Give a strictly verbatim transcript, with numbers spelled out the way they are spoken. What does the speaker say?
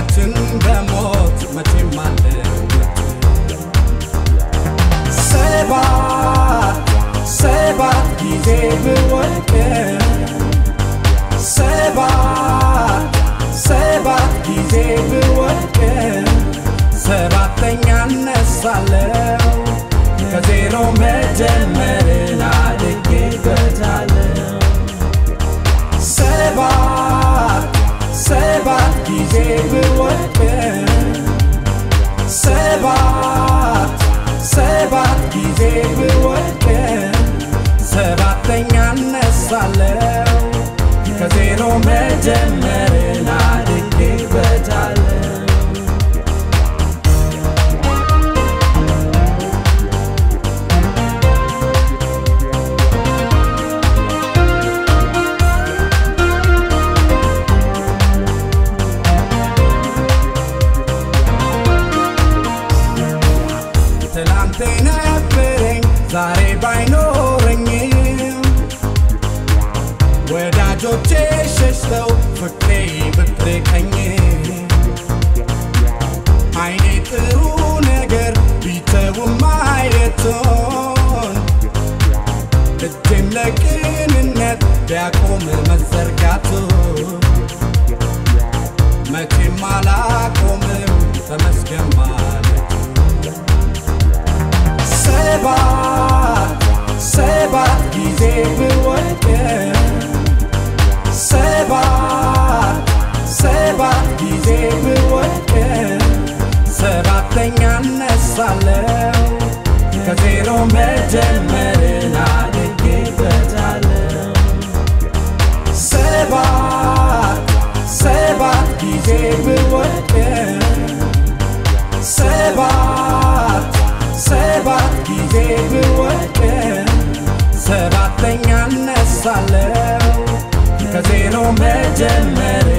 ፍቅራችን በሞት መቼም አልለወጥ ሰባት ሰባት ጊዜ ብወድቅ ሰባት ሰባት ጊዜ ብወድቅ ሰባተኛ እነሳለሁ ከዜሮ መጀመርን አድጌበታለሁ ሰባት ሰባት ጊዜ ብወድቅ ሰባት ሰባት ጊዜ ብወድቅ ሰባተኛ እነሳለሁ ከዜሮ መጀመርን አድጌበታለሁ ትላንት ነበረኝ ዛሬ ባይኖረኝ ወዳጆቼ ሸሽተው ፍቅሬ ብትርቀኝ አይኔ ጥሩ ነገር ቢተውም ማየቱን እጄም ለቅንነት ቢያቆም መዘርጋቱን መቼም አላቆምም ተመስገን ማለት ሰባት ሰባት ጊዜ ብወድቅ ሰባት ሰባት ጊዜ ብወድቅ ሰባተኛ እነሳለሁ ከዜሮ መጀመርን አድጌበታለሁ ሰባት ሰባት ጊዜ ብወድቅ ሰባት ሰባት ጊዜ ብወድቅ ሰባተኛ እነሳለሁ ከዜሮ መጀመር